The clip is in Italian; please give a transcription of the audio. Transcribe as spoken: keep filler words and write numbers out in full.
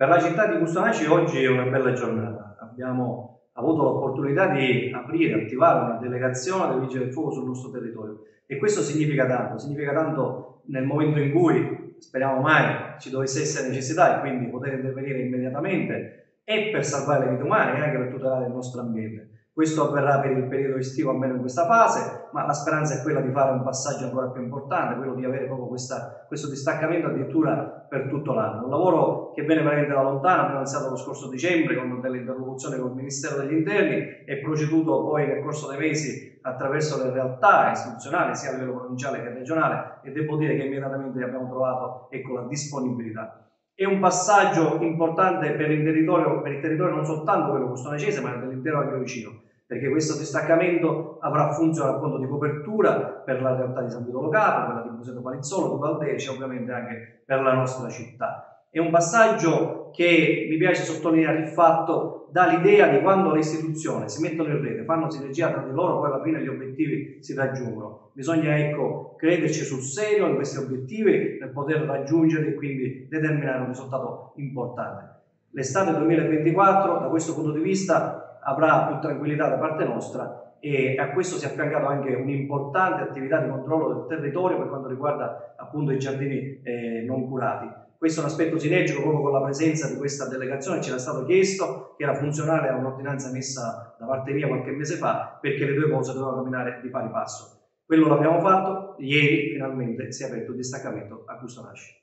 Per la città di Custonaci oggi è una bella giornata. Abbiamo avuto l'opportunità di aprire, attivare una delegazione dei Vigili del Fuoco sul nostro territorio e questo significa tanto, significa tanto nel momento in cui, speriamo mai, ci dovesse essere necessità e quindi poter intervenire immediatamente e per salvare le vite umane e anche per tutelare il nostro ambiente. Questo avverrà per il periodo estivo, almeno in questa fase, ma la speranza è quella di fare un passaggio ancora più importante, quello di avere proprio questa, questo distaccamento addirittura per tutto l'anno. Un lavoro che viene veramente da lontano, abbiamo iniziato lo scorso dicembre con delle interlocuzioni con il Ministero degli Interni e proceduto poi nel corso dei mesi attraverso le realtà istituzionali sia a livello provinciale che regionale e devo dire che immediatamente abbiamo trovato ecco, la disponibilità. È un passaggio importante per il territorio, per il territorio non soltanto quello custonacese ma dell'intero agrivicino, perché questo distaccamento avrà funzione appunto di copertura per la realtà di San Vito Lo Capo, quella di Buseto Palizzolo, di Valdeci e ovviamente anche per la nostra città. È un passaggio che mi piace sottolineare il fatto dà l'idea di quando le istituzioni si mettono in rete, fanno sinergia tra di loro, poi alla fine gli obiettivi si raggiungono. Bisogna ecco crederci sul serio in questi obiettivi per poter raggiungerli e quindi determinare un risultato importante. L'estate duemilaventiquattro da questo punto di vista avrà più tranquillità da parte nostra e a questo si è affiancato anche un'importante attività di controllo del territorio per quanto riguarda appunto i giardini eh, non curati. Questo è un aspetto sinergico proprio con la presenza di questa delegazione, ci era stato chiesto, che era funzionale a un'ordinanza messa da parte mia qualche mese fa, perché le due cose dovevano camminare di pari passo. Quello l'abbiamo fatto, ieri finalmente si è aperto il distaccamento a Custonaci.